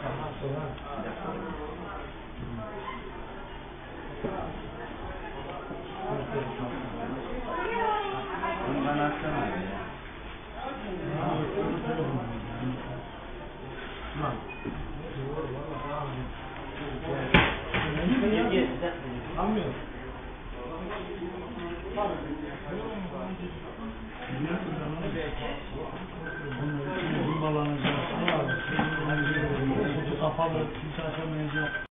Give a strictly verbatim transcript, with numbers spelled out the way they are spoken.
Bundan atsana ya. Almıyor. Bunun için zımbalanacak. Kapalı, kimse açamayacak.